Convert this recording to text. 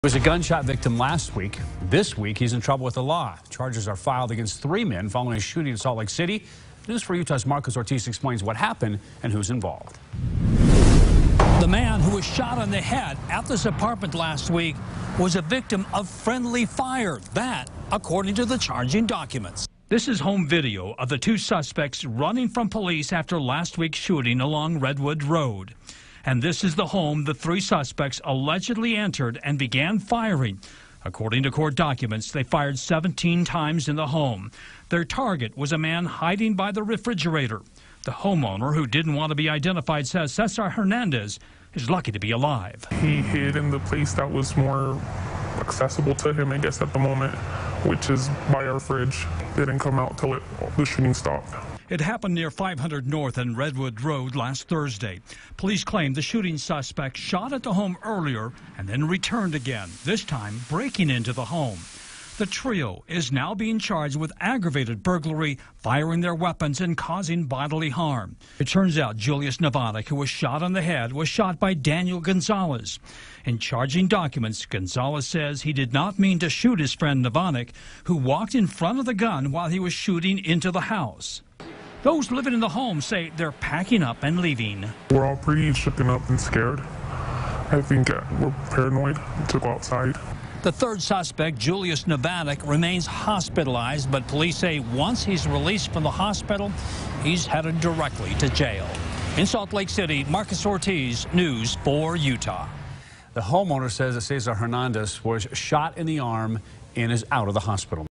Was a gunshot victim last week. This week, he's in trouble with the law. Charges are filed against 3 men following a shooting in Salt Lake City. News for Utah's Marcos Ortiz explains what happened and who's involved. The man who was shot on the head at this apartment last week was a victim of friendly fire. That, according to the charging documents. This is home video of the 2 suspects running from police after last week's shooting along Redwood Road. And this is the home the 3 suspects allegedly entered and began firing. According to court documents, they fired 17 times in the home. Their target was a man hiding by the refrigerator. The homeowner, who didn't want to be identified, says Cesar Hernandez is lucky to be alive. He hid in the place that was more accessible to him, I guess, at the moment, which is by our fridge. They didn't come out till the shooting stopped. It happened near 500 North and Redwood Road last Thursday. Police claim the shooting suspect shot at the home earlier and then returned again, this time breaking into the home. The trio is now being charged with aggravated burglary, firing their weapons and causing bodily harm. It turns out Julius Navanik, who was shot on the head, was shot by Daniel Gonzalez. In charging documents, Gonzalez says he did not mean to shoot his friend Navanik, who walked in front of the gun while he was shooting into the house. Those living in the home say they're packing up and leaving. We're all pretty shooken up and scared. I think we're paranoid to go outside. The 3rd suspect, Julius Navanik, remains hospitalized, but police say once he's released from the hospital, he's headed directly to jail. In Salt Lake City, Marcos Ortiz, News 4 Utah. The homeowner says that Cesar Hernandez was shot in the arm and is out of the hospital.